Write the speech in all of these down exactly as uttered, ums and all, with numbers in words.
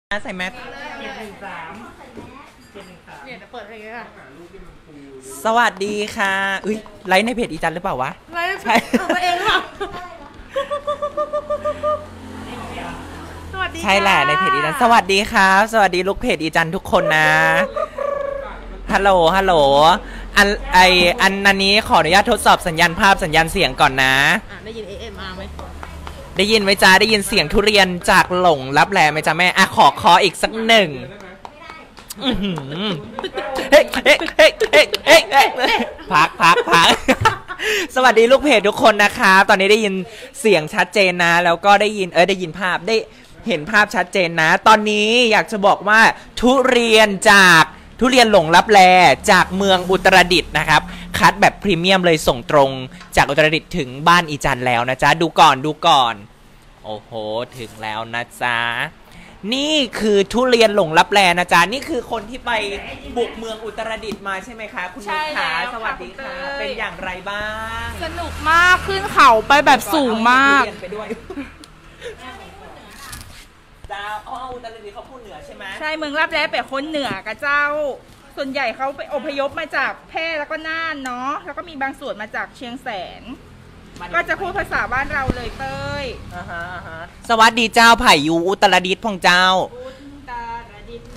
ใส่แมสเจ็ดหนึ่งสามเจ็ดหนึ่งสามเนี่ยเปิดอะไรกันค่ะสวัสดีค่ะอุ้ยไลฟ์ในเพจอีจันหรือเปล่าวะไลฟ์ใช่ทำมาเองค่ะสวัสดีใช่แหละในเพจอีจันสวัสดีครับสวัสดีลูกเพจอีจันทุกคนนะฮัลโหลฮัลโหลอันไออันอันนี้ขออนุญาตทดสอบสัญญาณภาพสัญญาณเสียงก่อนนะได้ยิน เอ เอ็ม อาร์ ไหมได้ยินไหมจ๊ะได้ยินเสียงทุเรียนจากหลงรับแลไหมจ๊ะแม่อ่ะขอคออีกสักหนึ่งเฮ้ยเฮ้ยเฮ้ยเฮ้ยเฮ้ยเฮ้ยพักพักพักสวัสดีลูกเพจทุกคนนะครับตอนนี้ได้ยินเสียงชัดเจนนะแล้วก็ได้ยินเออได้ยินภาพได้เห็นภาพชัดเจนนะตอนนี้อยากจะบอกว่าทุเรียนจากทุเรียนหลงลับแลจากเมืองอุตรดิตถ์นะครับคัดแบบพรีเมียมเลยส่งตรงจากอุตรดิตถ์ถึงบ้านอีจันแล้วนะจ๊ะดูก่อนดูก่อนโอ้โหถึงแล้วนะจ๊ะนี่คือทุเรียนหลงลับแลนะจ๊ะนี่คือคนที่ไปบุกเมืองอุตรดิตถ์มาใช่ไหมคะคุณนุชขาสวัสดีค่ะเป็นอย่างไรบ้างสนุกมากขึ้นเขาไปแบบสูงมากไปด้วยจ้าอ๋ออุตรดิตถ์เขาพูดเหนือใช่ไหมใช่เมืองลับแลเป็นคนเหนือกับเจ้าส่วนใหญ่เขาไปอพยพมาจากแพร่แล้วก็น่านเนาะแล้วก็มีบางส่วนมาจากเชียงแสนก็จะพูดภาษาบ้านเราเลยเต้ยสวัสดีเจ้าไผ่ยูอุตรดิตถ์พงเจ้าอุตรดิตถ์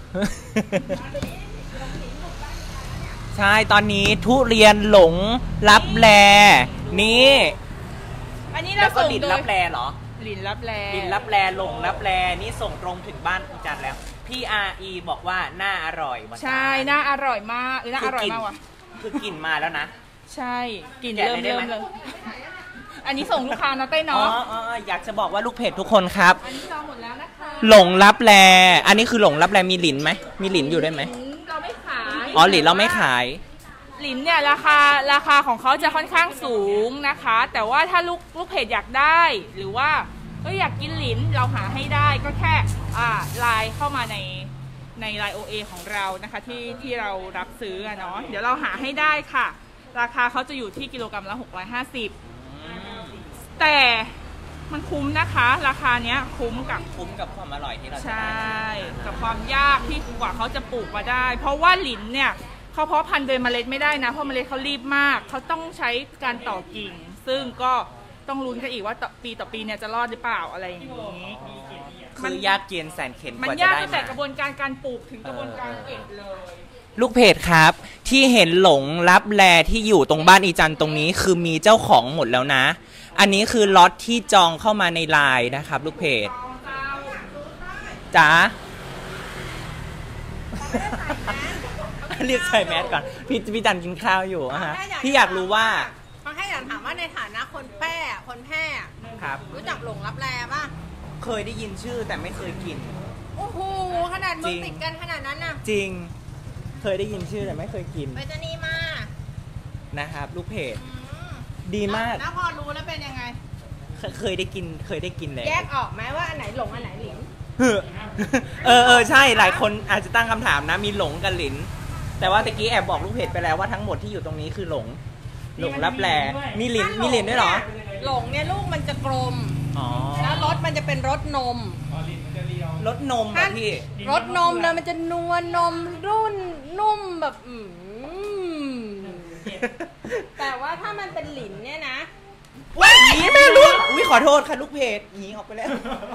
ใช่ตอนนี้ทุเรียนหลงลับแลนี่อันนี้เราส่งโดยลินลับแลเหรอลินลับแลลินลับแลหลงลับแลนี่ส่งตรงถึงบ้านอีจันแล้วพี่อาร์อีบอกว่าน่าอร่อยใช่น่าอร่อยมากหรือน่าอร่อยมากวะคือกลิ่นมาแล้วนะใช่กลิ่นเริ่มเริ่มเลยอันนี้ส่งลูกค้าเนาะเต้ยเนาะอ๋ออยากจะบอกว่าลูกเพจทุกคนครับอันนี้จองหมดแล้วนะคะหลงลับแลอันนี้คือหลงลับแลมีหลินไหมมีหลินอยู่ได้ไหมเราไม่ขายอ๋อหลินเราไม่ขายหลินเนี่ยราคาราคาของเขาจะค่อนข้างสูงนะคะแต่ว่าถ้าลูกลูกเพจอยากได้หรือว่าก็อยากกินหลินเราหาให้ได้ก็แค่อ่าไลน์เข้ามาในในไลน์ โอ เอ ของเรานะคะที่ที่เรารับซื้อเนาะเดี๋ยวเราหาให้ได้ค่ะราคาเขาจะอยู่ที่กิโลกรัมละหกร้อยห้าสิบแต่มันคุ้มนะคะราคาเนี้ยคุ้มกับคุ้มกับความอร่อยที่เราใช่กับความยากที่กว่าเขาจะปลูกมาได้เพราะว่าหลินเนี่ยเขาเพาะพันธุ์โดยเมล็ดไม่ได้นะเพราะเมล็ดเขารีบมากเขาต้องใช้การต่อกิ่งซึ่งก็ต้องลุ้นกันอีกว่าปีต่อปีเนี่ยจะรอดหรือเปล่าอะไรอย่างนี้คือยากเกียนแสนเข็ญมันยากตั้งแต่กระบวนการการปลูกถึงกระบวนการเก็บเลยลูกเพจครับที่เห็นหลงลับแลที่อยู่ตรงบ้านอีจันตรงนี้คือมีเจ้าของหมดแล้วนะอันนี้คือล็อตที่จองเข้ามาในไลน์นะครับลูกเพจจ๋าเรียกใส่แมสก่อนพี่พี่จันกินข้าวอยู่อะฮะพี่อยากรู้ว่าเขาให้อยากถามว่าในฐานะคนแพร่คนแพร่ครับรู้จักหลงลับแลป่ะเคยได้ยินชื่อแต่ไม่เคยกินโอ้โหขนาดมึงติดกันขนาดนั้นน่ะจริงเคยได้ยินชื่อแต่ไม่เคยกินไปจะนี่มานะครับลูกเพจดีมากแล้วพอรู้แล้วเป็นยังไงเคยได้กินเคยได้กินเลยแยกออกไหมว่าอันไหนหลงอันไหนหลินเออเออใช่หลายคนอาจจะตั้งคำถามนะมีหลงกับหลินแต่ว่าตะกี้แอบบอกลูกเพจไปแล้วว่าทั้งหมดที่อยู่ตรงนี้คือหลงหลงรับแลมีหลินมีหลินด้วยเหรอหลงเนี่ยลูกมันจะกลมแล้วรสมันจะเป็นรสนมรสนมแบบพี่รสนมเลยมันจะนวลนมรุ่นนุ่มแบบอืมแต่ว่าถ้ามันเป็นหลินเนี่ยนะว้ายหนีแม่ลูกอุ้ยขอโทษค่ะลูกเพจหนีออกไปแล้ว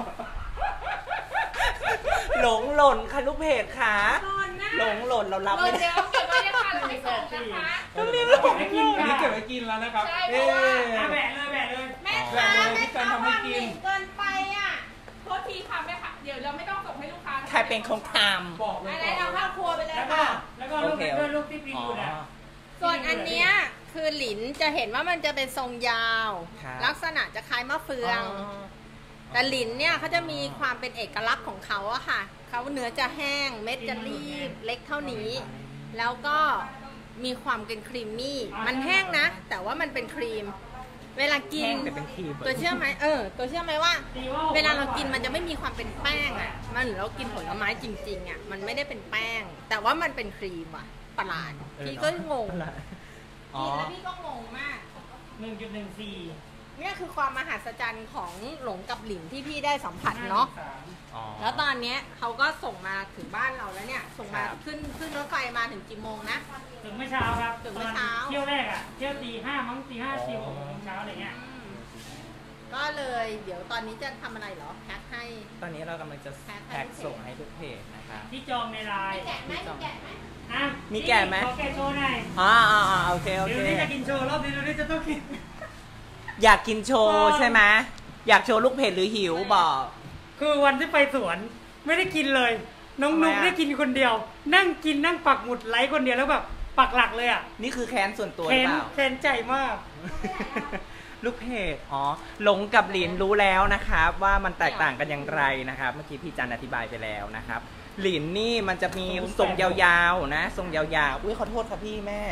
หลงหล่นค่ะลูกเพจค่ะหลงหล่นเรารับไม่ได้ต้องเรียนหลงกินอันนี้เก็บไว้กินแล้วนะครับเอ๊ะแบะเลยแบะเลยแม่ค้าแม่ค้าทำกินเกินไปอ่ะโทษทีค่ะแม่ค่ะเดี๋ยวเราไม่ต้องส่งให้ลูกค้าใครเป็นคนทำบอกเลยอะไรเอาข้าวครัวไปเลยค่ะแล้วก็ลูกเป็นลูกที่ปีอยู่นะส่วนอันเนี้ยคือหลินจะเห็นว่ามันจะเป็นทรงยาวลักษณะจะคล้ายมะเฟืองแต่หลินเนี่ยเขาจะมีความเป็นเอกลักษณ์ของเขาอะค่ะเขาเนื้อจะแห้งเม็ดจะรีบเล็กเท่านี้แล้วก็มีความเป็นครีมมี่มันแห้งนะแต่ว่ามันเป็นครีมเวลากินตัวเชื่อไหมเออตัวเชื่อไหมว่าเวลาเรากินมันจะไม่มีความเป็นแป้งอะมันเหมือนเรากินผลไม้จริงๆอะมันไม่ได้เป็นแป้งแต่ว่ามันเป็นครีมอะประหลาดพี่ก็งงกินแล้วพี่ก็งงมากหนึ่งจุดหนึ่งสี่เนี่ยคือความมหัศจรรย์ของหลงกับหลินที่พี่ได้สัมผัสเนาะแล้วตอนเนี้ยเขาก็ส่งมาถึงบ้านเราแล้วเนี่ยส่งมาขึ้นขึ้นรถไฟมาถึงกี่โมงนะถึงเมื่อเช้าครับถึงเมื่อเช้าเที่ยวแรกอ่ะเที่ยวตีห้ามั้งตีห้าตีหกโมงเช้าอะไรเงี้ยก็เลยเดี๋ยวตอนนี้จะทำอะไรเหรอแพ็คให้ตอนนี้เรากำลังจะแพ็คส่งให้ทุกเพจนะคะที่จองในไลน์มีแกะไหมมีแกะไหมอ่ะมีแกะไหมขอแกะโชว์หน่อยอ๋ออ๋อโอเคโอเคเดี๋ยวนี้จะกินโชว์รอบนี้เดี๋ยวนี้จะต้องกินอยากกินโชว์ใช่ไหมอยากโชว์ลูกเพจหรือหิวบอกคือวันที่ไปสวนไม่ได้กินเลยน้องนุ๊กได้กินคนเดียวนั่งกินนั่งปักหมุดไลค์คนเดียวแล้วแบบปักหลักเลยอ่ะนี่คือแค้นส่วนตัวหรือเปล่าแค้นใจมากลูกเพจอ๋อหลงกับหลินรู้แล้วนะครับว่ามันแตกต่างกันอย่างไรนะครับเมื่อกี้พี่จันอธิบายไปแล้วนะครับหลินนี่มันจะมีทรงยาวๆนะทรงยาวๆอุ้ยขอโทษครับพี่แม่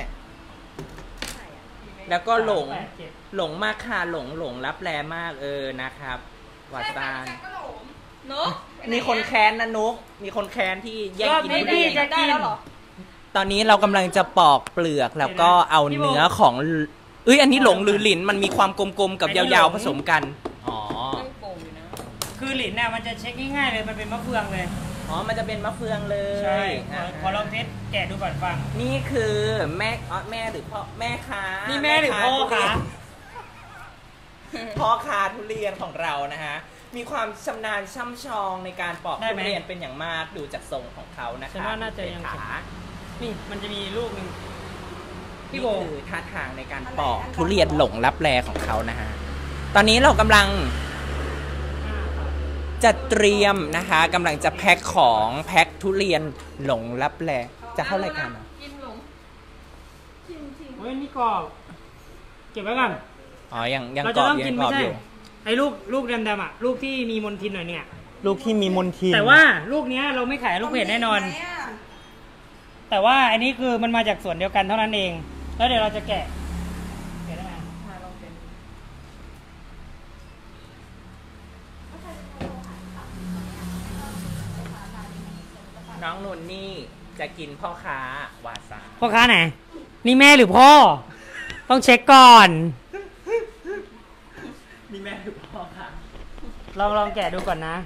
แล้วก็หลงหลงมากค่ะหลงหลงรับแรมากเออนะครับวัดซานนุ๊กมีคนแค้นนะนุ๊กมีคนแค้นที่แย่งกินทุเรียนจะกินตอนนี้เรากำลังจะปอกเปลือกแล้วก็เอาเนื้อของเอ้ยอันนี้หลงหรือหลินมันมีความกลมๆกับยาวๆผสมกันอ๋อคือหลินเนี่ยมันจะเช็คง่ายๆเลยมันเป็นมะเฟืองเลยอ๋อมันจะเป็นมะเฟืองเลยใช่ขอลองเทสแกะดูก่อนฟังนี่คือแม่อ๋อแม่หรือพ่อแม่ค้านี่แม่หรือพ่อค้าพ่อค้าทุเรียนของเรานะฮะมีความชำนาญช่ำชองในการปอกทุเรียนเป็นอย่างมากดูจากทรงของเขานะคะฉันว่าน่าจะยังขานี่มันจะมีลูกหนึ่งพี่โบคือท่าทางในการปอกทุเรียนหลงลับแลของเขานะฮะตอนนี้เรากำลังจะเตรียมนะคะกำลังจะแพ็คของแพ็คทุเรียนหลงลับแลจะเข้ารายการเหรอกินหลงชิมชิมเฮ้ยนี่กรอบเก็บไว้ก่อนอ๋อยังยังกรอบยังกรอบอยู่ไอ้ลูกลูกดำๆอ่ะลูกที่มีมลทินหน่อยเนี่ยลูกที่มีมลทินแต่ว่าลูกเนี้ยเราไม่ขายลูกเพจแน่นอนแต่ว่าอันนี้คือมันมาจากสวนเดียวกันเท่านั้นเองแล้วเดี๋ยวเราจะแกะแกะได้ไหมน้องนุ่นนี่จะกินพ่อค้าวาซาพ่อค้าไหนนี่แม่หรือพ่อต้องเช็คก่อนนี่แม่หรือพ่อค่ะลองลองแกะดูก่อนนะ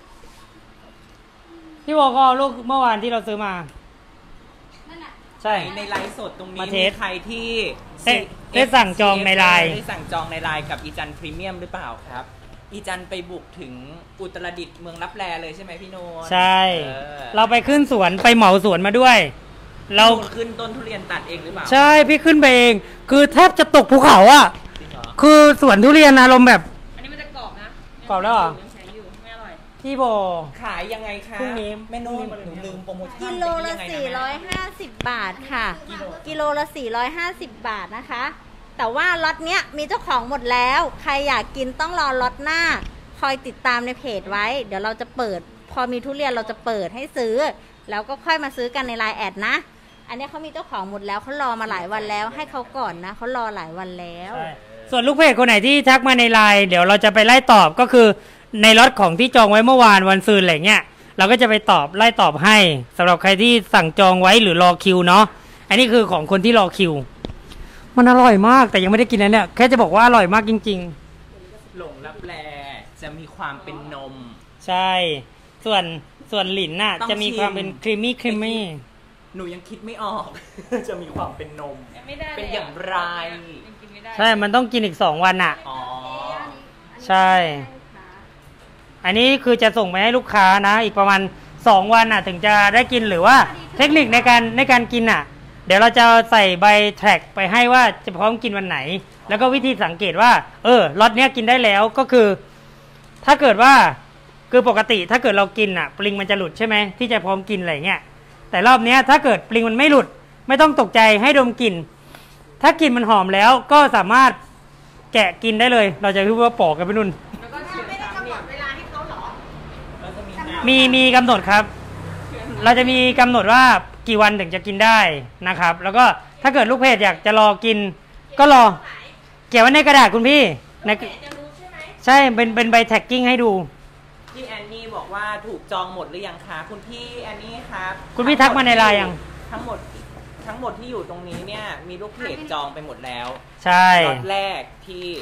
พี่วอก็ลูกเมื่อวานที่เราซื้อมาใช่ในไลฟ์สดตรงนี้มีใครที่ได้สั่งจองในไลน์ได้สั่งจองในไลน์กับอีจันพรีเมียมหรือเปล่าครับอีจันไปบุกถึงอุตรดิตถ์เมืองลับแลเลยใช่ไหมพี่โนนใช่เราไปขึ้นสวนไปเหมาสวนมาด้วยเราขึ้นต้นทุเรียนตัดเองหรือเปล่าใช่พี่ขึ้นไปเองคือแทบจะตกภูเขาอ่ะคือสวนทุเรียนอารมณ์แบบอันนี้มันจะกรอบนะกรอบแล้วเหรอพี่โบขายยังไงคะพรุ่งนี้แม่นุ่นหนูลืมโปรโมชั่นกิโลละสี่ร้อยห้าสิบบาทค่ะกิโลละสี่ร้อยห้าสิบบาทนะคะแต่ว่าล็อตเนี้ยมีเจ้าของหมดแล้วใครอยากกินต้องรอล็อตหน้าคอยติดตามในเพจไว้เดี๋ยวเราจะเปิดพอมีทุเรียนเราจะเปิดให้ซื้อแล้วก็ค่อยมาซื้อกันในไลน์แอดนะอันนี้เขามีเจ้าของหมดแล้วเขารอมาหลายวันแล้วให้เขาก่อนนะเขารอหลายวันแล้วส่วนลูกเพจคนไหนที่ทักมาในไลน์เดี๋ยวเราจะไปไล่ตอบก็คือในล็อตของที่จองไว้เมื่อวานวันซืนอะไรเงี้ยเราก็จะไปตอบไล่ตอบให้สำหรับใครที่สั่งจองไว้หรือรอคิวเนาะอันนี้คือของคนที่รอคิวมันอร่อยมากแต่ยังไม่ได้กินนะเนี่ยแค่จะบอกว่าอร่อยมากจริงๆหลงลับแลจะมีความเป็นนมใช่ส่วนส่วนหลินน่ะจะมีความเป็นครีมมี่ครีมมี่หนูยังคิดไม่ออกจะมีความเป็นนมเป็นอย่างไรใช่มันต้องกินอีกสองวันอ่ะอ๋อใช่อันนี้คือจะส่งไปให้ลูกค้านะอีกประมาณสองวันอ่ะถึงจะได้กินหรือว่าเทคนิคในการในการกินอ่ะเดี๋ยวเราจะใส่ใบแทร็กไปให้ว่าจะพร้อมกินวันไหนแล้วก็วิธีสังเกตว่าเออล็อตเนี้ยกินได้แล้วก็คือถ้าเกิดว่าคือปกติถ้าเกิดเรากินอ่ะปลิงมันจะหลุดใช่ไหมที่จะพร้อมกินอะไรเงี้ยแต่รอบนี้ถ้าเกิดปลิงมันไม่หลุดไม่ต้องตกใจให้ดมกลิ่นถ้ากลิ่นมันหอมแล้วก็สามารถแกะกินได้เลยเราจะพูดว่าปอกกันไปนุ่นแล้วก็ไม่ได้กำหนดเวลาให้เขาหรอมีมีกำหนดครับเราจะมีกำหนดว่ากี่วันถึงจะกินได้นะครับแล้วก็ถ้าเกิดลูกเพจอยากจะรอกินก็รอเก็บไว้ในกระดาษคุณพี่ในใช่เป็นเป็นใบแท็กกิ้งให้ดูพี่แอนนี่บอกว่าถูกจองหมดหรือยังคะคุณพี่แอนนี่ครับคุณพี่ทักมาในไลน์ยังทั้งหมดทั้งหมดที่อยู่ตรงนี้เนี่ยมีลูกเพจจองไปหมดแล้วใช่ล็อตแรกที่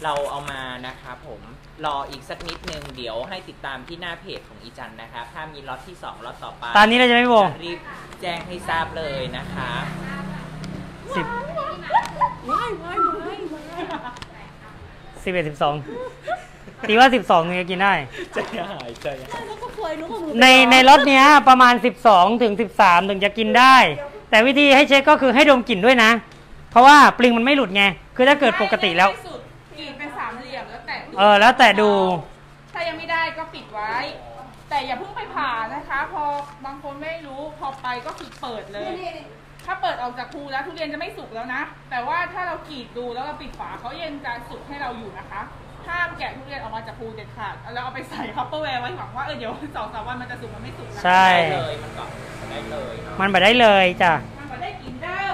เราเอามานะครับผมรออีกสักนิดนึงเดี๋ยวให้ติดตามที่หน้าเพจของอีจันนะครับถ้ามีล็อตที่สองล็อตต่อไปตามนี้เราจะไม่บอกจะรีบแจ้งให้ทราบเลยนะคะสิบสิบเอ็ดสิบสองตีว่าสิบสองถึงจะกินได้ใจหายใจหายในในรถเนี้ยประมาณสิบสองถึงสิบสามถึงจะกินได้ แต่วิธีให้เช็คก็คือให้ดมกลิ่นด้วยนะ เพราะว่าปลิงมันไม่หลุดไงคือถ้าเกิดปกติแล้วไม่สุดกรีดเป็นสามเหลี่ยมแล้วแต่เออแล้วแต่ดูถ้ายังไม่ได้ก็ปิดไว้ แต่อย่าเพิ่งไปผ่านะคะ พอบางคนไม่รู้พอไปก็คือเปิดเลย ถ้าเปิดออกจากภูแล้วทุเรียนจะไม่สุกแล้วนะ แต่ว่าถ้าเรากรีดดูแล้วเราปิดฝาเขายังจะสุกให้เราอยู่นะคะห้ามแกะทุเรียนออกมาจากภูเด็ดขาดแล้วเอาไปใส่คัพเปอร์แวร์ไว้หวังว่าเออเดี๋ยวสองสามวันมันจะสุกมันไม่สุกนะใช่ได้เลยมันก็ได้เลยเนาะมันไปได้เลยจ้ะมันก็ได้กินเด้อ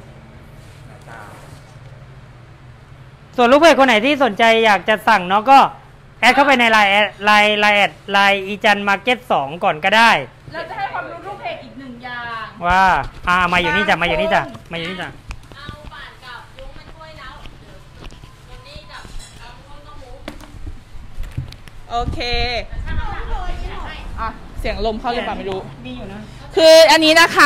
ส่วนลูกเพจคนไหนที่สนใจอยากจะสั่งเนาะก็แอดเข้าไปในไลน์ไลน์ไลน์แอดไลน์อีจันมาร์เก็ตสองก่อนก็ได้เราจะให้ความรู้ลูกเพจอีกหนึ่งอย่างว่าอ่ามาอยู่นี่จ้ะมาอยู่นี่จ้ะมาอยู่นี่จ้ะเอาบาทกับยุ้งมาช่วยแล้ววันนี้กับเอามุ้งก็มุ้งโอเคอ่ะเสียงลมเข้าหรือเปล่าไม่รู้มีอยู่นะคืออันนี้นะคะ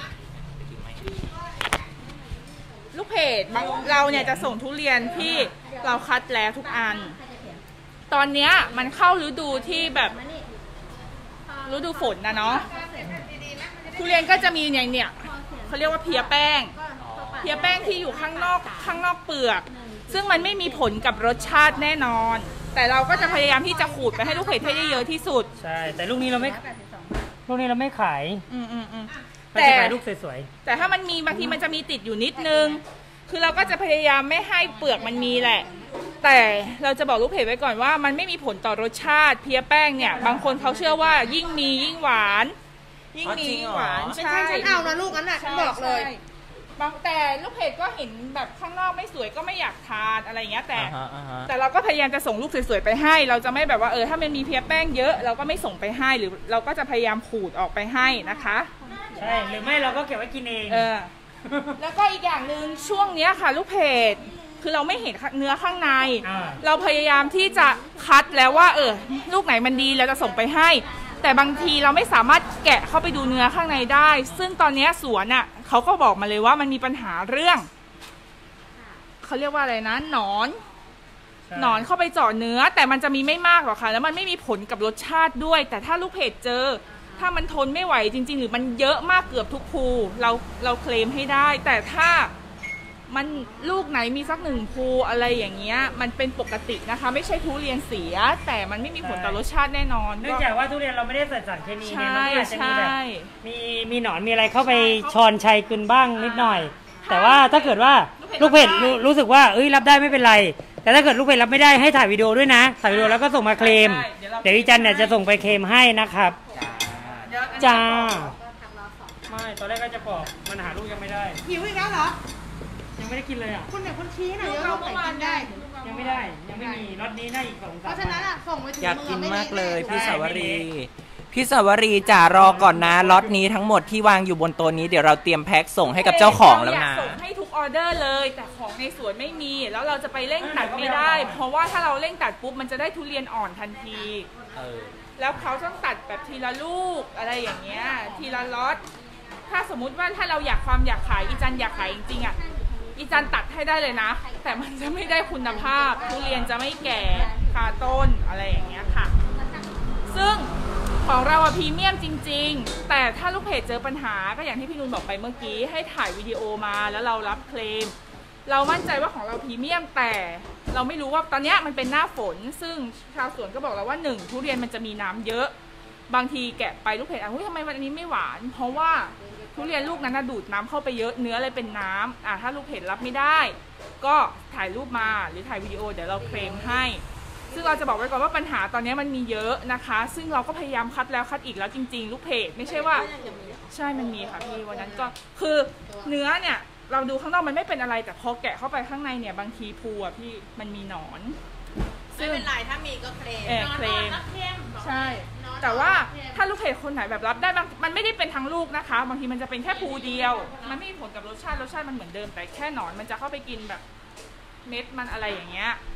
ลูกเพจบางเราเนี่ยจะส่งทุเรียนที่เราคัดแล้วทุกอัน ตอนเนี้ยมันเข้าฤดูที่แบบฤดูฝนนะเนาะทุเรียนก็จะมีเนี่ยเนี่ยเขาเรียกว่าเพียแป้ง เพียแป้งที่อยู่ข้างนอกข้างนอกเปลือก ซึ่งมันไม่มีผลกับรสชาติแน่นอน แต่เราก็จะพยายามที่จะขูดไปให้ลูกเพจให้ได้เยอะที่สุดใช่แต่ลูกนี้เราไม่ลูกนี้เราไม่ขายอืมอืมอืมเราแต่จะขายลูกสวยแต่ถ้ามันมีบางทีมันจะมีติดอยู่นิดนึง คือเราก็จะพยายามไม่ให้เปลือกมันมีแหละ แต่เราจะบอกลูกเพจไว้ก่อนว่ามันไม่มีผลต่อรสชาติเพียแป้งเนี่ย บางคนเขาเชื่อว่ายิ่งมียิ่งหวาน ยิ่งมียิ่งหวานไม่ใช่ฉันเอานะลูกนั้นน่ะฉันบอกเลยใช่บางแต่ลูกเพจก็เห็นแบบข้างนอกไม่สวยก็ไม่อยากทานอะไรอย่างเงี้ยแต่อ่าฮะอ่าฮะแต่เราก็พยายามจะส่งรูปสวยๆไปให้ เราจะไม่แบบว่าเออถ้ามันมีเพียแป้งเยอะเราก็ไม่ส่งไปให้หรือเราก็จะพยายามขูดออกไปให้นะคะๆใช่หรือไม่เราก็เก็บไว้กินเองเออ แล้วก็อีกอย่างหนึ่งช่วงเนี้ยค่ะลูกเพจคือเราไม่เห็นเนื้อข้างในอ่าเราพยายามที่จะคัดแล้วว่าเออลูกไหนมันดีเราจะส่งไปให้ แต่บางทีเราไม่สามารถแกะเข้าไปดูเนื้อข้างในได้ ซึ่งตอนเนี้ยสวนอ่ะเขาก็บอกมาเลยว่ามันมีปัญหาเรื่องเขาเรียกว่าอะไรนะหนอนใช่หนอนเข้าไปเจาะเนื้อแต่มันจะมีไม่มากหรอกค่ะแล้วมันไม่มีผลกับรสชาติด้วย แต่ถ้าลูกเพจเจอ ถ้ามันทนไม่ไหวจริงๆหรือมันเยอะมากเกือบทุกภูเราเราเคลมให้ได้ แต่ถ้ามันลูกไหนมีสักหนึ่งภูอะไรอย่างเงี้ยมันเป็นปกตินะคะ ไม่ใช่ทุเรียนเสีย แต่มันไม่มีผลต่อรสชาติแน่นอนเนื่องจากว่าทุเรียนเราไม่ได้ใส่สารเคมีไงมันใช่ก็อาจจะมีแบบใช่มีมีหนอนมีอะไรเข้าไปชอนชัยกึนบ้างนิดหน่อย แต่ว่าถ้าเกิดว่าลูกเพจรู้รู้สึกว่าเอ้ยรับได้ไม่เป็นไร แต่ถ้าเกิดลูกเพจรับไม่ได้ให้ถ่ายวิดีโอด้วยนะถ่ายวิดีโอแล้วก็ส่งมาเคลมใช่เดี๋ยวเราเดี๋ยวอีจันเนี่ยจะส่งไปเคลมให้นะครับเดี๋ยวอันนี้จ้าก่อนไม่ตอนแรกก็จะปอกมันหาลูกยังไม่ได้หิวอีกแล้วเหรอยังไม่ได้กินเลยอ่ะคุณไหนคุณชี้หน่อยลูกว่าเราลูกเมื่ไหนอวานกินได้ได้ยังไม่ได้ยังไม่มีรถนี้น่าอีกสองเพสามราะฉะนั้นอ่ะส่งไปถึงอยากมืกินไม่มากเลยแน่พี่สาวรีพี่สาวรีจ่ารอก่อนนะล็อตนี้ทั้งหมดที่วางอยู่บนโต๊ะนี้เดี๋ยวเราเตรียมแพ็คส่งให้กับเจ้าของแล้วเราอยานะกส่งให้ทุกออเดอร์เลย แต่ของในสวนไม่มี แล้วเราจะไปเร่งตัดไม่ได้ เพราะว่าถ้าเราเร่งตัดปุ๊บมันจะได้ทุเรียนอ่อนทันทีเออแล้วเขาต้องตัดแบบทีละลูกอะไรอย่างเงี้ยทีละล็อตถ้าสมมุติว่าถ้าเราอยากความอยากขายอีจันอยากขายจริงๆอ่ะอีจันตัดให้ได้เลยนะ แต่มันจะไม่ได้คุณภาพทุเรียนจะไม่แก่คาต้นอะไรอย่างเงี้ยค่ะ ซึ่งของเราอะพรีเมียมจริงๆ แต่ถ้าลูกเพจเจอปัญหาก็อย่างที่พี่นุ่นบอกไปเมื่อกี้ให้ถ่ายวิดีโอมาแล้วเรารับเคลม เรามั่นใจว่าของเราพรีเมียมแต่เราไม่รู้ว่าตอนนี้มันเป็นหน้าฝน ซึ่งชาวสวนก็บอกเราว่าหนึ่งทุเรียนมันจะมีน้ำเยอะ บางทีแกะไปลูกเพจอ่ะเฮ้ยทำไมวันนี้ไม่หวาน เพราะว่าทุเรียนลูกนั้นน่ะดูดน้ำเข้าไปเยอะเนื้อเลยเป็นน้ำอ่ะถ้าลูกเพจรับไม่ได้ ก็ถ่ายรูปมาหรือถ่ายวิดีโอเดี๋ยวเราเคลมให้ ซึ่งเราจะบอกไว้ก่อนว่าปัญหาตอนนี้มันมีเยอะนะคะ ซึ่งเราก็พยายามคัดแล้วคัดอีกแล้วจริงๆ ลูกเพจไม่ใช่ว่าใช่มันมีค่ะพี่วันนั้นก็คือเนื้อเนี่ยเราดูข้างนอกมันไม่เป็นอะไรแต่พอแกะเข้าไปข้างในเนี่ยบางทีภูอ่ะพี่มันมีหนอนไม่เป็นไรถ้ามีก็เคลมเออเคลมนอนเคลมใช่ แต่ว่าถ้าลูกเพจคนไหนแบบรับได้บางมันไม่ได้เป็นทั้งลูกนะคะ บางทีมันจะเป็นแค่ภูเดียว มันไม่มีผลกับรสชาติรสชาติมันเหมือนเดิมแต่แค่หนอนมันจะเข้าไปกินแบบเม็ดมันอะไรอย่างเงี้ย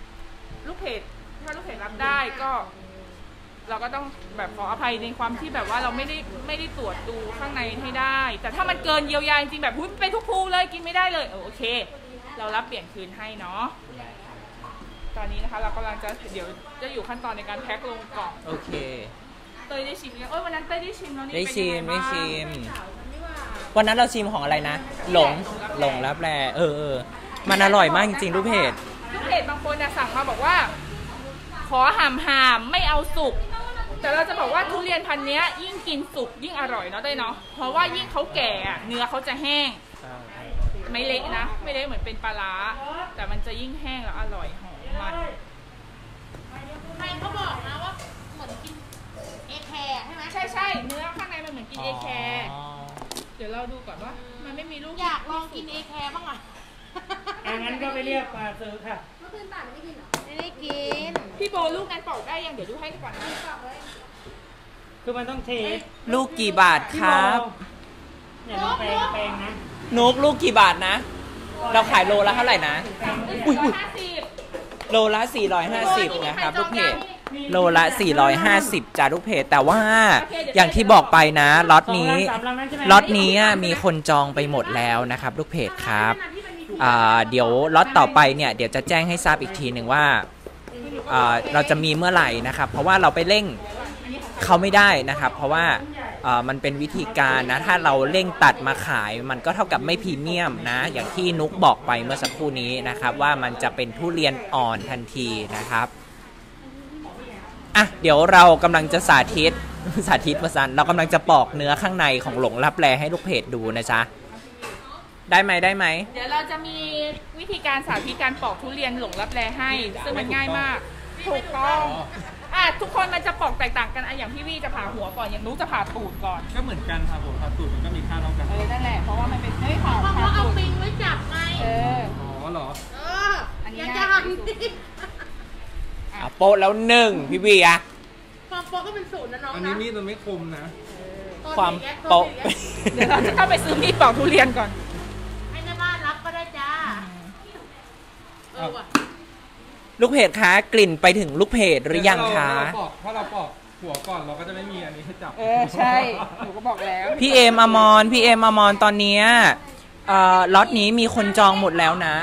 ลูกเพจถ้าลูกเพจรับได้ก็ เราก็ต้องแบบขออภัยในความที่แบบว่าเราไม่ได้ไม่ได้ตรวจดูข้างในให้ได้ แต่ถ้ามันเกินเยียวยาจริงๆแบบเป็นทุกภูเลยกินไม่ได้เลยโอเคเรารับเปลี่ยนคืนให้เนาะตอนนี้นะคะเรากำลังจะเดี๋ยวจะอยู่ขั้นตอนในการแพ็คลงกล่องโอเคเต้ยได้ชิมยังเอ้ยวันนั้นเต้ยได้ชิมแล้วนี่ได้ชิมได้ชิมวันนั้นเราชิมของอะไรนะหลงหลงรับแลเออเออมันอร่อยมากจริงๆลูกเพจลูกเพจบางคนนะสั่งมาบอกว่าขอหามหามไม่เอาสุกแต่เราจะบอกว่าทุเรียนพันธุ์นี้ยิ่งกินสุกยิ่งอร่อยเนาะได้เนาะเพราะว่ายิ่งเขาแก่เนื้อเขาจะแห้งไม่เละนะไม่เละเหมือนเป็นปลาร้าแต่มันจะยิ่งแห้งแล้วอร่อยหอมมันใครเขาบอกนะว่าเหมือนกินเอแคร์ใช่ไหมใช่ใช่เนื้อข้างในมันเหมือนกินเอแคร์เดี๋ยวเราดูก่อนว่ามันไม่มีลูกอยากลองกินเอแคร์บ้างอ่ะงั้นก็ไปเรียกมาซื้อค่ะเมื่อคืนป่าไม่ได้กินหรอไม่ได้กินพี่โบลูกนั้นปอกได้ยังเดี๋ยวดูให้ก่อนนะคือมันต้องเทลูกกี่บาทครับอย่าลงแปลงแปลงนะนกลูกกี่บาทนะเราขายโลละเท่าไหร่นะอุ้ยอุ้ยโลละสี่ร้อยห้าสิบนะครับลูกเพจโลละสี่ร้อยห้าสิบจ้าลูกเพจแต่ว่าอย่างที่บอกไปนะล็อตนี้ล็อตนี้มีคนจองไปหมดแล้วนะครับลูกเพจครับเดี๋ยวล็อตต่อไปเนี่ยเดี๋ยวจะแจ้งให้ทราบอีกทีหนึ่งว่าเราจะมีเมื่อไหร่นะครับเพราะว่าเราไปเร่งเขาไม่ได้นะครับเพราะว่ามันเป็นวิธีการนะถ้าเราเร่งตัดมาขายมันก็เท่ากับไม่พรีเมียมนะอย่างที่นุกบอกไปเมื่อสักครู่นี้นะครับว่ามันจะเป็นทุเรียนอ่อนทันทีนะครับอ่ะเดี๋ยวเรากำลังจะสาธิตสาธิตมาสันเรากำลังจะปอกเนื้อข้างในของหลงลับแลให้ลูกเพจดูนะจ๊ะได้ไหมได้ไหมเดี๋ยวเราจะมีวิธีการสาธิตการปอกทุเรียนหลงลับแลให้ซึ่งมันง่ายมากถูกต้องอ่ะทุกคนมันจะปอกแตกต่างกันอ่ะอย่างพี่วี่จะผ่าหัวก่อนอย่างนุ๊กจะผ่าตูดก่อนก็เหมือนกันครับผมผ่าตูดมันก็มีค่าเท่ากันเออนั่นแหละเพราะว่ามันเป็นเฮ้ยผ่าเพราะว่าเอาปิงไว้จับไงเอออ๋อเหรอเอออันนี้จะหันอ่ะโป๊ะแล้วหนึ่งพี่วี่อ่ะความโป๊ะก็เป็นศูนย์นะน้องนะอันนี้มีดมันไม่คมนะความโป๊ะเดี๋ยวเราจะเข้าไปซื้อมีดปอกทุเรียนก่อนให้แม่บ้านรับก็ได้จ้าเออว่ะลูกเพจคะกลิ่นไปถึงลูกเพจหรือยังคะถ้าเราปอกหัวก่อนเราก็จะไม่มีอันนี้ให้จับเออใช่หนูก็บอกแล้วพี่เอมอมรพี่เอมอมรตอนนี้ล็อตนี้มีคนจองหมดแล้วนะ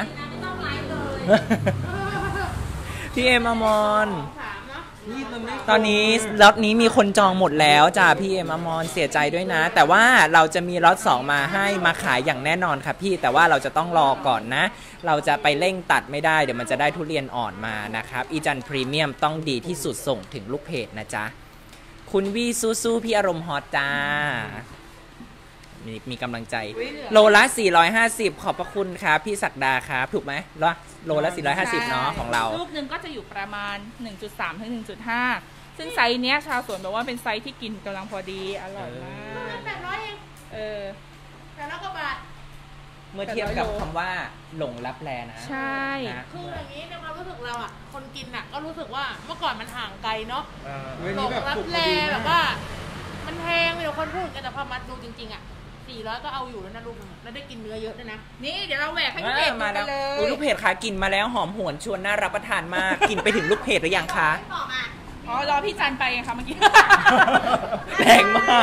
พี่เอมอมรตอนนี้ล็อตนี้มีคนจองหมดแล้วจ้าพี่เอมอมรเสียใจด้วยนะแต่ว่าเราจะมีล็อตสองมาให้มาขายอย่างแน่นอนครับพี่แต่ว่าเราจะต้องรอก่อนนะเราจะไปเร่งตัดไม่ได้เดี๋ยวมันจะได้ทุเรียนอ่อนมานะครับอีจันพรีเมียมต้องดีที่สุดส่งถึงลูกเพจนะจ๊ะคุณวีสู้ๆพี่อารมณ์ฮอตจ้ามีมีกำลังใจโลละสี่ร้อยห้าสิบขอบพระคุณครับพี่ศักดาครับถูกไหมโลละสี่ร้อยห้าสิบเนาะของเราลูกหนึ่งก็จะอยู่ประมาณ หนึ่งจุดสาม ถึง หนึ่งจุดห้า ซึ่งไซส์เนี้ยชาวสวนบอกว่าเป็นไซส์ที่กินกำลังพอดีอร่อยมากแปดร้อยเองเออแปดร้อยกว่าบาทเมื่อเทียบกับคำว่าหลงลับแลนะใช่คืออย่างนี้ในความรู้สึกเราอ่ะคนกินอ่ะก็รู้สึกว่าเมื่อก่อนมันห่างไกลเนาะหลงลับแลแบบว่ามันแพงมีแต่คนพูดกันแต่พอมาดูจริงๆอ่ะสี่ร้อยก็เอาอยู่แล้วนะลูกแล้วได้กินเนื้อเยอะด้วยนะนี่เดี๋ยวเราแหวกให้ลูกเพจมาแล้วลูกเพจคะกินมาแล้วหอมหวนชวนน่ารับประทานมากกินไปถึงลูกเพจหรือยังคะอ๋อรอพี่จันไปค่ะเมื่อกี้แรงมาก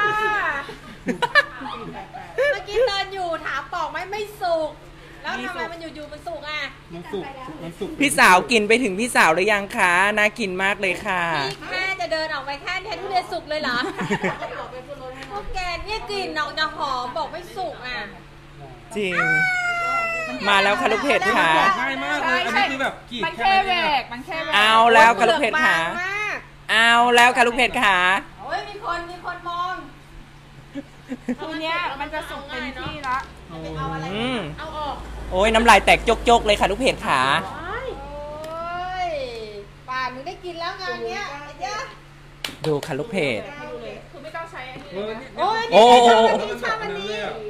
เมื่อกี้เดินอยู่ถามปอกไหมไม่สุกแล้วทำไมมันอยู่ๆมันสุกอ่ะมันสุกมันสุกพี่สาวกินไปถึงพี่สาวหรือยังคะน่ากินมากเลยค่ะแค่จะเดินออกไปแค่แทนทุเรียนสุกเลยเหรอพวกแกเนี่ยกลิ่นออกจะหอมบอกไม่สุกอ่ะจริงมาแล้วค่ะลูกเพจค่ะง่ายมากเลยอันนี้คือแบบกีดแค่แหวกมันแค่แหวกเอาแล้วค่ะลูกเพจค่ะเอาแล้วค่ะลูกเพจค่ะโอ้ยมีคนมีคนมองทีเนี้ยมันจะสุกเต็มที่ละเอาอะไรเอาออกโอ้ยน้ำลายแตกจกๆเลยค่ะลูกเพจค่ะโอ้ยป่ามึงได้กินแล้วงานเนี้ยดูค่ะลูกเพจคือไม่ต้องใช้อันนี้โอ้ยโอ้โอ้ชอบอันนี้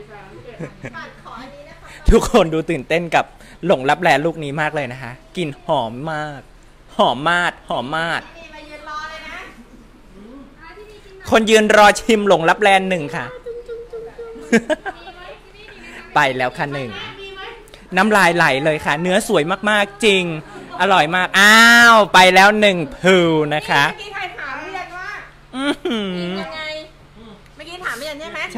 ทุกคนดูตื่นเต้นกับหลงลับแลลูกนี้มากเลยนะคะกลิ่นหอมมากหอมมากหอมมากคนยืนรอชิมหลงลับแลหนึ่งค่ะไปแล้วค่ะหนึ่งน้ำลายไหลเลยค่ะเนื้อสวยมากๆจริงอร่อยมากอ้าวไปแล้วหนึ่งพูนะคะเมื่อกี้ใครถามเรียนว่าอื้อหือยังไงเมื่อกี้ถามเรียนใช่ไหมใช่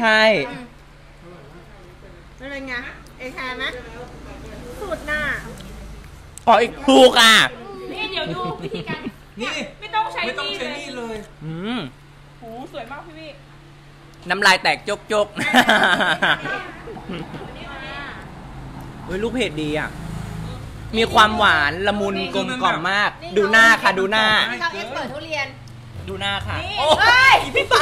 มันเป็นไงเอแคร์ไหมสูตรหน้าขออีกถูกอ่ะนี่เดี๋ยวดูวิธีการนี่ไม่ต้องใช้ไม่ต้องนี่ใช้เลยนี่เลยอืมโหสวยมากพี่พี่น้ำลายแตกจกจกเฮ้ยลูกเพจดีอ่ะ มีความหวานละมุนกลมกล่อมมาก ดูหน้าค่ะดูหน้านี่เราเอ็กซ์เปิดทุเรียนดูหน้าค่ะนี่โอ้ยพี่ไป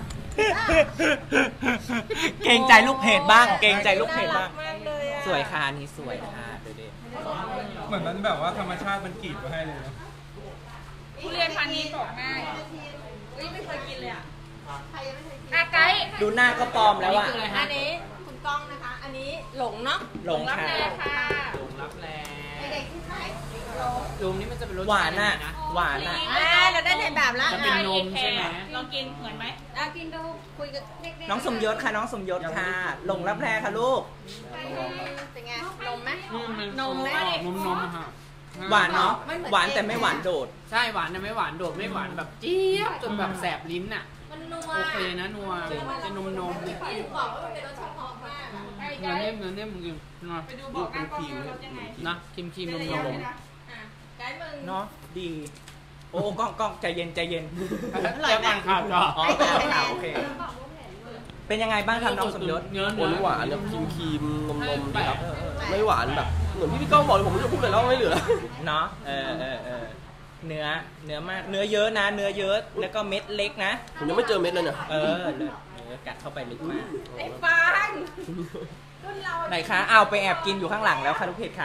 เกรงใจลูกเพจบ้าง เกรงใจลูกเพจบ้างมากเลยอะสวยค่ะอันนี่สวยค่ะดูดิเหมือนมันแบบว่าธรรมชาติมันกรีดมาให้เลยนะทุเรียนพันธุ์นี้บอกง่ายอุ้ยไม่เคยกินเลยอ่ะอาไกด์ดูหน้าก็ปลอมแล้วอ่ะอันนี้คุณก้องนะคะ อันนี้หลงเนาะหลงค่ะรับแลค่ะรับแลเด็กๆที่ใช้ลุงนี่มันจะเป็นรสหวานอ่ะชติหวานอ่ะอ่าเราได้ในแบบละจะเป็นนมใช่ไหมลองกินเหมือนไหมอ่ะกินดูคุยกับเด็กๆน้องสมยศค่ะน้องสมยศค่ะหลงรับแพรค่ะลูกเป็นไงนมไหมอืมมันนมไหมออกนมนมอะฮะหวานเนาะไม่เหมือนหวานแต่ไม่หวานโดดใช่หวานแต่ไม่หวานโดดไม่หวานแบบเจี๊ยบจนแบบแสบลิ้นอ่ะมันนัวโอเคนะนัวจะนมนมที่ถึงบอกว่ามันเป็นรสเฉพาะมากอะไอ้ไกเนื้อด์เนิ่มเนื้อเนิ่มจริงๆนะไปดูบอกก้านกล้องว่ารสยังไงนะครีมครีมนมนมอ่ะไกด์มึงเนาะดี โอ้กล้องกล้องใจเย็นใจเย็นอร่อยไหมครับจ้ะอ๋อข่าวโอเค เป็นยังไงบ้างครับน้องสมยศเนื้อหเนื้อวานๆแบบครีมครีมๆนมนมแปลกครับไม่หวานแบบเหมือนที่พี่ก้องบอกเลยผมไม่รู้จะพูดอะไรแล้วไม่เหลือเนาะเออเออเออเนื้อเนื้อมากเนื้อเยอะนะ เนื้อเยอะแล้วก็เม็ดเล็กนะผมยังไม่เจอเม็ดเลยเนี่ยเออเลิศเออกัดเข้าไปลึกมากไอ้ฟังรุ่นเราไหนคะเอาไปแอบกินอยู่ข้างหลังแล้วค่ะลูกเพจขา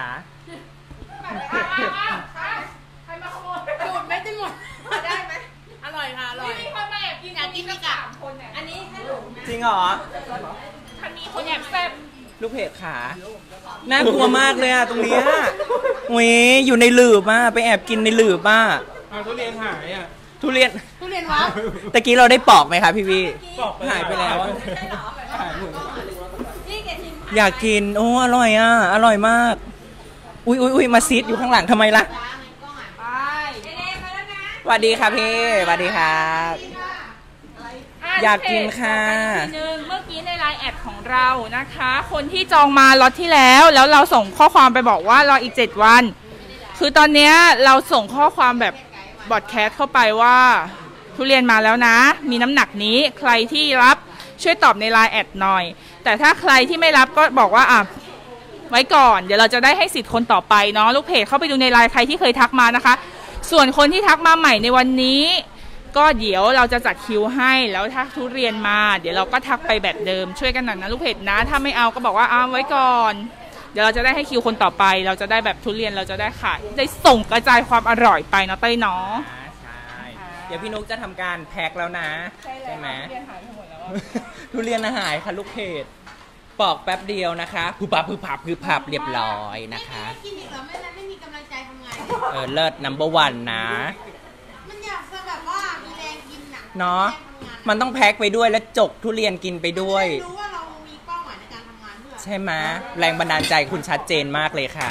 ใครมาขโมยดูดไม่ได้หมดได้ไหมอร่อยค่ะอร่อยมีคนมาแอบกินอยากกินอีกสาอ่ะมคนเนี่ยอันนี้ให้หลงนะจริงเหรอคันนี้คนแอบแซ่บลูกเพจขาน่ากลัวมากเลยอะตรงเนี้ยเว้ยอยู่ในหลืบอ่ะไปแอบกินในหลืบอ่ะเอาทุเรียนหายอ่ะทุเรียนทุเรียนวะตะกี้เราได้ปอกไหมคะพี่พี่ปอกไปหายไปแล้วอะไม่ใช่เหรอหายหมดนี่แกชิมอยากกินโอ้อร่อยอ่ะอร่อยมาก อุ้ยอุ้ยอุ้ยมาซีดอยู่ข้างหลังทำไมล่ะไปเด็กๆมาแล้วนะสวัสดีค่ะพี่สวัสดีครับะอยากกินค่ะบอกกันอีกทีนึงเมื่อกี้ในไลน์แอดของเรานะคะ คนที่จองมาล็อตที่แล้ว แล้วเราส่งข้อความไปบอกว่ารออีกเจ็ดวัน คือตอนเนี้ยเราส่งข้อความแบบบอดแคสต์เข้าไปว่าทุเรียนมาแล้วนะ มีน้ำหนักนี้ใครที่รับช่วยตอบในไลน์แอดหน่อย แต่ถ้าใครที่ไม่รับก็บอกว่าอ่ะไว้ก่อนเดี๋ยวเราจะได้ให้สิทธิ์คนต่อไปเนาะลูกเพจเข้าไปดูในไลน์ใครที่เคยทักมานะคะ ส่วนคนที่ทักมาใหม่ในวันนี้ ก็เดี๋ยวเราจะจัดคิวให้แล้วถ้าทุเรียนมาเดี๋ยวเราก็ทักไปแบบเดิมช่วยกันหน่อยนะลูกเพจนะถ้าไม่เอาก็บอกว่าเอาไว้ก่อนเดี๋ยวเราจะได้ให้คิวคนต่อไป เราจะได้แบบทุเรียนเราจะได้ขายได้ส่งกระจายความอร่อยไปเนาะเต้ยเนาะใช่เดี๋ยวพี่นุ๊กจะทำการแพ็คแล้วนะใช่ไหมทุเรียนอาหารค่ะลูกเพจปอกแป๊บเดียวนะคะพืบพับพืบพับพืบพับเรียบร้อยนะคะกินอีกแล้วไม่แล้วไม่มีกำลังใจทำไงเออเลิศนัมเบอร์วันนะมันอยากจะแบบว่ามีแรงกินน่ะเนาะมันต้องแพ็คไปด้วยแล้วจกทุเรียนกินไปด้วยรู้ว่าเรามีเป้าหมายในการทำงานเพื่อใช่ไหมแรงบันดาลใจคุณชัดเจนมากเลยค่ะ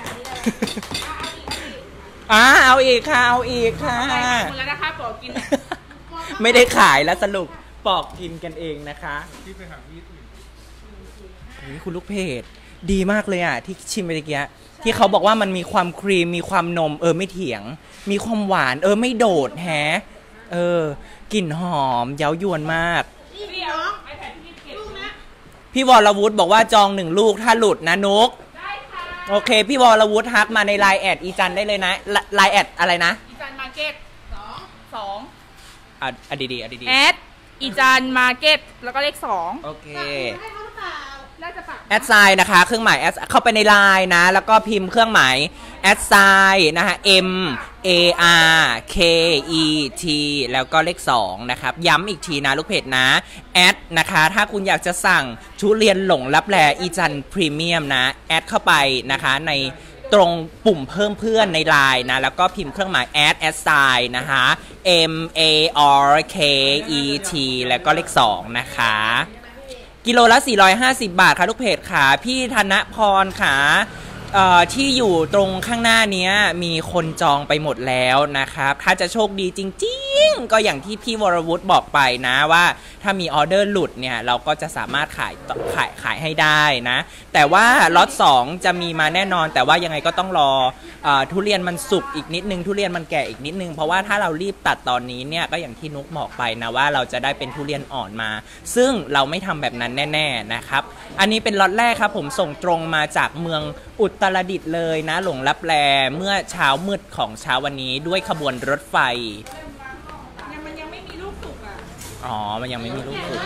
อ่าเอาอีกค่ะเอาอีกค่ะคนแล้วนะคะปอกกินไม่ได้ขายแล้วสรุปปอกกินกันเองนะคะที่ไปหาที่อื่นโอ้ยคุณลูกเพจดีมากเลยอ่ะที่ชิมไปเมื่อกี้ที่เขาบอกว่ามันมีความครีมมีความนมเออไม่เถียง มีความหวานเออไม่โดดแฮะเออกลิ่นหอมเย้ายวนมากพี่เดียวไอแพดพี่เก็บนะพี่วรวุฒิบอกว่าจองหนึ่งลูกถ้าหลุดนะนุกได้ค่ะโอเค พี่วรวุฒิทักมาในไลน์แอดอีจันได้เลยนะไลน์แอดอะไรนะอีจันมาร์เก็ตสองสองอ่ะอะดีดีอะดีดีแอดอีจันมาร์เก็ตแล้วก็เลขสองโอเคให้เขาหรือเปล่าน่าจะปักแอดไซน์นะคะเครื่องหมายแอดเข้าไปในไลน์นะ แล้วก็พิมพ์เครื่องหมายแอดไซน์นะคะ M A R K E T แล้วก็เลขสองนะครับย้ำอีกทีนะลูกเพจนะแอดนะคะถ้าคุณอยากจะสั่งทุเรียนหลงลับแลอีจันพรีเมียมนะแอดเข้าไปนะคะในตรงปุ่มเพิ่มเพื่อนในไลน์นะแล้วก็พิมพ์เครื่องหมายแอดแอดไซน์นะคะ M A R K E T แล้วก็เลขสองนะคะกิโลละสี่ร้อยห้าสิบบาทค่ะลูกเพจค่ะพี่ธนพรค่ะที่อยู่ตรงข้างหน้านี้มีคนจองไปหมดแล้วนะครับถ้าจะโชคดีจริงๆก็อย่างที่พี่วรวุฒิบอกไปนะว่าถ้ามีออเดอร์หลุดเนี่ยเราก็จะสามารถขายขายขายให้ได้นะแต่ว่าล็อตสองจะมีมาแน่นอนแต่ว่ายังไงก็ต้องรอเอ่อทุเรียนมันสุกอีกนิดนึงทุเรียนมันแก่อีกนิดนึงเพราะว่าถ้าเรารีบตัดตอนนี้เนี่ยก็อย่างที่นุกบอกไปนะว่าเราจะได้เป็นทุเรียนอ่อนมาซึ่งเราไม่ทำแบบนั้นแน่ๆนะครับอันนี้เป็นล็อตแรกครับผมส่งตรงมาจากเมืองอุตรดิตถ์เลยนะหลงลับแลเมื่อเช้ามืดของเช้าวันนี้ด้วยขบวนรถไฟมันยังไม่มีลูกสุกอ่ะอ๋อมันยังไม่มีลูกสุก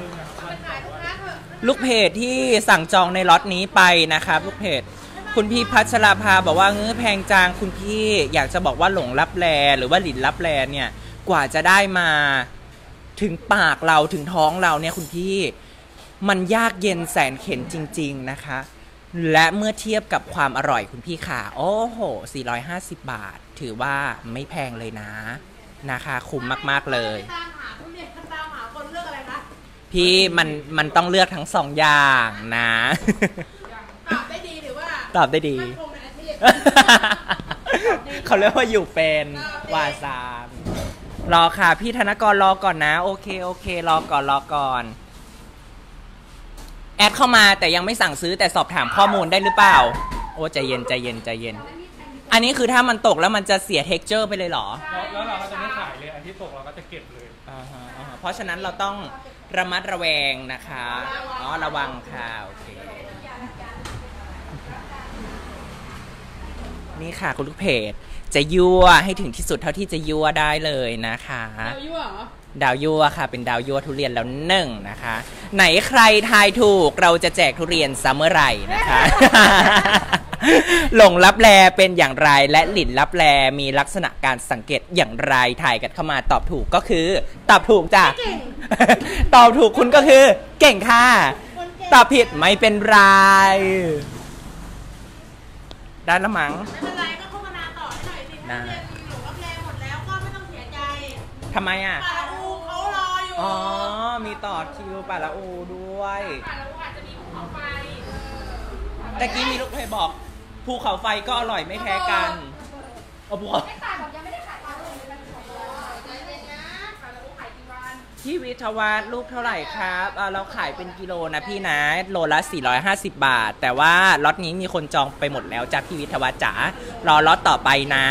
ลูกเพจที่สั่งจองในล็อตนี้ไปนะครับลูกเพจคุณพี่พัชราภาบอกว่าเงื้อแพงจางคุณพี่อยากจะบอกว่าหลงลับแลหรือว่าหลินลับแลเนี่ยกว่าจะได้มาถึงปากเราถึงท้องเราเนี่ยคุณพี่มันยากเย็นแสนเข็ญจริงๆนะคะและเมื่อเทียบกับความอร่อยคุณพี่ค่ะโอ้โหสี่ร้อยห้าสิบบาทถือว่าไม่แพงเลยนะนะคะคุ้มมากๆเลยพี่มันมันต้องเลือกทั้งสองอย่างนะตอบได้ดีหรือว่าตอบได้ดีเขาเรียกว่าอยู่เป็นวาซานรอค่ะพี่ธนกรรอก่อนนะโอเคโอเครอก่อนรอก่อนแอดเข้ามาแต่ยังไม่สั่งซื้อแต่สอบถามข้อมูลได้หรือเปล่าโอ้ใจเย็นใจเย็นใจเย็นอันนี้คือถ้ามันตกแล้วมันจะเสียเท็กเจอร์ไปเลยเหรอแล้วเราก็จะไม่ขายเลยอันที่ตกเราก็จะเก็บเลยอ่าฮะเพราะฉะนั้นเราต้องระมัดระแวงนะคะอ๋อระวังค่ะโอเคนี่ค่ะคุณลูกเพจจะยั่วให้ถึงที่สุดเท่าที่จะยั่วได้เลยนะคะดาวยั่วเหรอดาวยั่วค่ะเป็นดาวยั่วทุเรียนแล้วหนึ่งนะคะไหนใครทายถูกเราจะแจกทุเรียนซัมเมอร์ไรนะคะ หลงลับแลเป็นอย่างไรและหลินลับแลมีลักษณะการสังเกตอย่างไรถ่ายกันเข้ามาตอบถูกก็คือตอบถูกจ้ะ ตอบถูกคุณก็คือเก่งค่ะตอบผิดไม่เป็นไรได้ละมั้งไม่เป็นไรก็โฆษณาต่อให้หน่อยสิถ้าเรียนหลงลับแลหมดแล้วก็ไม่ต้องเสียใจทำไมอ่ะป่าละอูเขารออยู่อ๋อมีต่อคิวป่าละอูด้วยป่าละอูอาจจะมีภูเขาไฟแต่กี้มีลูกเพจบอกภูเขาไฟก็อร่อยไม่แพ้กันเอาภูเขาพี่วิทวัฒน์ลูกเท่าไหร่ครับเราขายเป็นกิโลนะพี่นะโลละสี่ร้อยห้าสิบบาทแต่ว่าล็อตนี้มีคนจองไปหมดแล้วจากพี่วิทวัฒน์จ๋ารอล็อตต่อไปนะ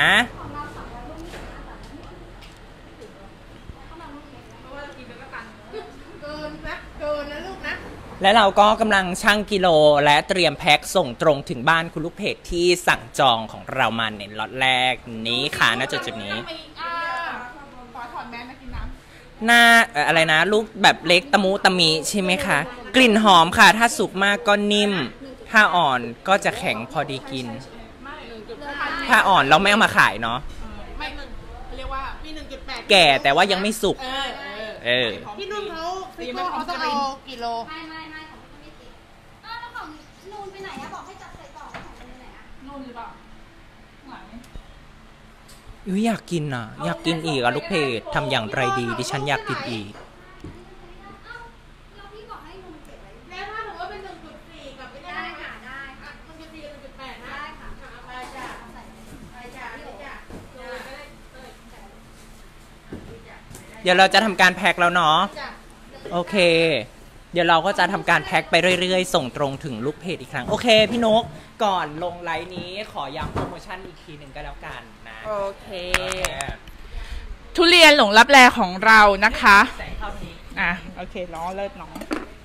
และเราก็กำลังชั่งกิโลและเตรียมแพ็คส่งตรงถึงบ้านคุณลูกเพจที่สั่งจองของเรามาในล็อตแรกนี้ค่ะณจุดจุดนี้หน้าอะไรนะลูกแบบเล็กตะมุตะมิใช่ไหมคะกลิ่นหอมค่ะถ้าสุกมากก็นิ่มถ้าอ่อนก็จะแข็งพอดีกินถ้าอ่อนเราไม่เอามาขายเนาะไม่เรียกว่ามีหนึ่งจุดแปดแก่แต่ว่ายังไม่สุกเออพี่นุ่นเขาพี่นุ่นเขาต้องเอากี่โลไม่ไม่ไม่ของพี่ไม่ติดอ้าวแล้วของนุ่นไปไหนอะบอกให้จัดใส่กล่องของนุ่นไปไหนอะนุ่นหรือเปล่าหลังอุ้ยอยากกินอ่ะอยากกินอีกอะลูกเพจทำอย่างไรดีดิฉันอยากกินอีกแล้วถ้าถือว่าเป็นหนึ่งจุดสี่กับไม่ได้ค่ะได้ค่ะหนึ่งจุดสี่กับหนึ่งจุดแปดได้ค่ะไปจ้ะไปจ้ะไปจ้ะเดี๋ยวเราจะทำการแพ็คแล้วเนาะโอเคเดี๋ยวเราก็จะทำการแพ็คไปเรื่อยๆส่งตรงถึงลูกเพจอีกครั้งโอเคพี่นกก่อนลงไลน์นี้ขอย้ำโปรโมชั่นอีกทีหนึ่งก็แล้วกันนะโอเคทุเรียนหลงลับแลของเรานะคะอ่ะโอเคล้อเลิศน้อง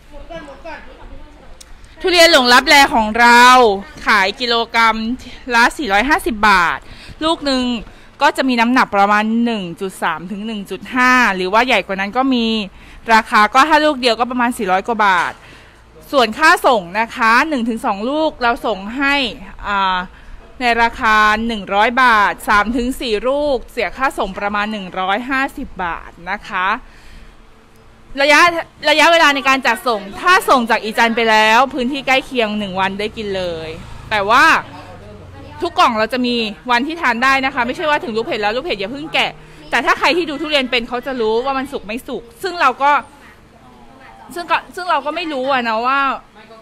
ทุเรียนหลงลับแลของเราขายกิโลกรัมละสี่ร้อยห้าสิบบาทลูกหนึ่งก็จะมีน้ำหนักประมาณ หนึ่งจุดสาม ถึง หนึ่งจุดห้า หรือว่าใหญ่กว่านั้นก็มีราคาก็ถ้าลูกเดียวก็ประมาณสี่ร้อยกว่าบาทส่วนค่าส่งนะคะ หนึ่งถึงสอง ลูกเราส่งให้อ่าในราคาหนึ่งร้อยบาท สามถึงสี่ ลูกเสียค่าส่งประมาณหนึ่งร้อยห้าสิบบาทนะคะระยะระยะเวลาในการจัดส่งถ้าส่งจากอีจันไปแล้วพื้นที่ใกล้เคียงหนึ่งวันได้กินเลยแต่ว่าทุกกล่องเราจะมีวันที่ทานได้นะคะไม่ใช่ว่าถึงลูกเพจแล้วลูกเพจอย่าเพิ่งแกะแต่ถ้าใครที่ดูทุเรียนเป็นเขาจะรู้ว่ามันสุกไม่สุกซึ่งเราก็ซึ่งก็ซึ่งเราก็ไม่รู้อะนะว่า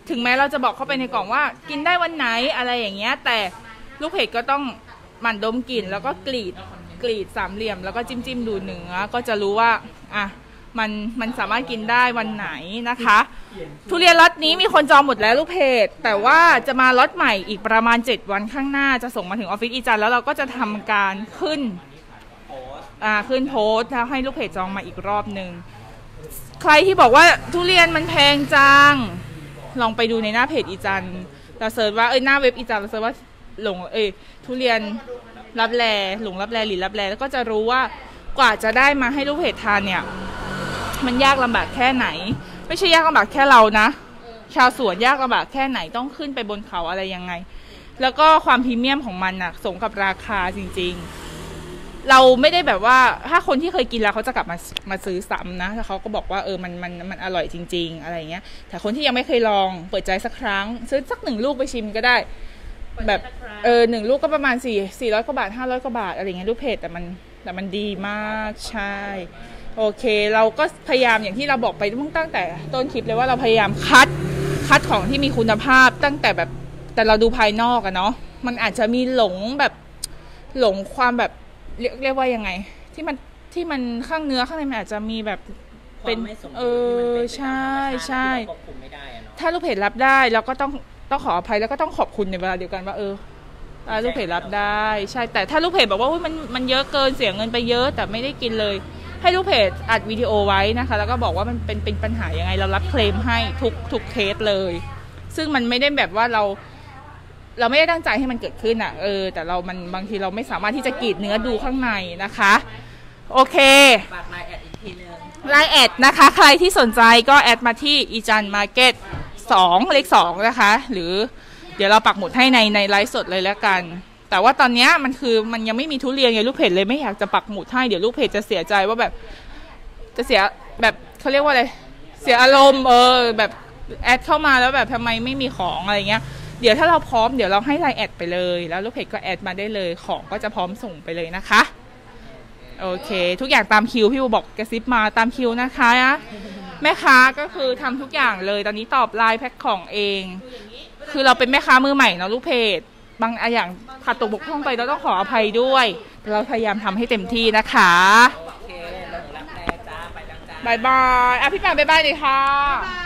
ถึงแม้เราจะบอกเข้าไปในกล่องว่ากินได้วันไหนอะไรอย่างเงี้ยแต่ลูกเพจก็ต้องหมั่นดมกลิ่นแล้วก็กรีดกรีดสามเหลี่ยมแล้วก็จิ้มจิ้มดูเนื้อก็จะรู้ว่าอ่ะมันมันสามารถกินได้วันไหนนะคะทุเรียนล็อตนี้มีคนจองหมดแล้วลูกเพจแต่ว่าจะมาล็อตใหม่อีกประมาณเจ็ดวันข้างหน้าจะส่งมาถึงออฟฟิศอีจันแล้วเราก็จะทำการขึ้นอ่าขึ้นโพสต์แล้วให้ลูกเพจจองมาอีกรอบหนึ่งใครที่บอกว่าทุเรียนมันแพงจังลองไปดูในหน้าเพจอีจันเราเสิร์ชว่าเอ้ยหน้าเว็บอีจันเราเสิร์ชว่าหลงเอ้ยทุเรียนรับแลหลงรับแลหรือรับแลแล้วก็จะรู้ว่ากว่าจะได้มาให้ลูกเพจทานเนี่ยมันยากลำบากแค่ไหนไม่ใช่ยากลำบากแค่เรานะชาวสวนยากลำบากแค่ไหนต้องขึ้นไปบนเขาอะไรยังไงแล้วก็ความพรีเมียมของมันน่ะสมกับราคาจริงๆเราไม่ได้แบบว่าถ้าคนที่เคยกินแล้วเขาจะกลับมามาซื้อซ้ำนะแล้วเขาก็บอกว่าเออมันมันมันอร่อยจริงๆอะไรเงี้ยแต่คนที่ยังไม่เคยลองเปิดใจสักครั้งซื้อสักหนึ่งลูกไปชิมก็ได้แบบเออหนึ่งลูกก็ประมาณสี่สี่ร้อยกว่าบาทห้าร้อยกว่าบาทอะไรเงี้ยลูกเพจแต่มันแต่มันดีมากใช่โอเคเราก็พยายามอย่างที่เราบอกไปตั้งแต่ต้นคลิปเลยว่าเราพยายามคัดคัดของที่มีคุณภาพตั้งแต่แบบแต่เราดูภายนอกอะเนาะมันอาจจะมีหลงแบบหลงความแบบเรียกเรียกว่ายังไงที่มันที่มันข้างเนื้อข้างในมันอาจจะมีแบบเป็นเออใช่ใช่ถ้าลูกเพจรับได้เราก็ต้องต้องขออภัยแล้วก็ต้องขอบคุณในเวลาเดียวกันว่าเออลูกเพจรับได้ใช่แต่ถ้าลูกเพจบอกว่ามันมันเยอะเกินเสียเงินไปเยอะแต่ไม่ได้กินเลยให้ลูกเพจอัดวิดีโอไว้นะคะแล้วก็บอกว่ามันเป็นเป็นปัญหายังไงเรารับเคลมให้ทุกทุกเคสเลยซึ่งมันไม่ได้แบบว่าเราเราไม่ได้ตั้งใจให้มันเกิดขึ้นอ่ะเออแต่เรามันบางทีเราไม่สามารถที่จะกรีดเนื้อดูข้างในนะคะโอเคฝากไลน์แอดอีกทีนึงไลน์แอดนะคะใครที่สนใจก็แอดมาที่อีจันมาร์เก็ตสองเลขสองนะคะหรือเดี๋ยวเราปักหมุดให้ในในไลฟ์สดเลยแล้วกันแต่ว่าตอนนี้มันคือมันยังไม่มีทุเรียนไงลูกเพจเลยไม่อยากจะปักหมุดให้เดี๋ยวลูกเพจจะเสียใจว่าแบบจะเสียแบบเขาเรียกว่าอะไรเสียอารมณ์เออแบบแอดเข้ามาแล้วแบบทำไมไม่มีของอะไรเงี้ยเดี๋ยวถ้าเราพร้อมเดี๋ยวเราให้ไลน์แอดไปเลยแล้วลูกเพจก็แอดมาได้เลยของก็จะพร้อมส่งไปเลยนะคะโอเคทุกอย่างตามคิวพี่บูบอกกระซิบมาตามคิวนะคะแม่ค้าก็คือทำทุกอย่างเลยตอนนี้ตอบไลน์แพ็คของเองคือเราเป็นแม่ค้ามือใหม่เนาะลูกเพจบางอย่างขาดตกบกพร่องไปเราต้องขออภัยด้วยเราพยายามทำให้เต็มที่นะคะโอเคเรารับแรงจ้าไปแล้วจ้าบายบายอ่ะพี่แปมบายบายเลยค่ะ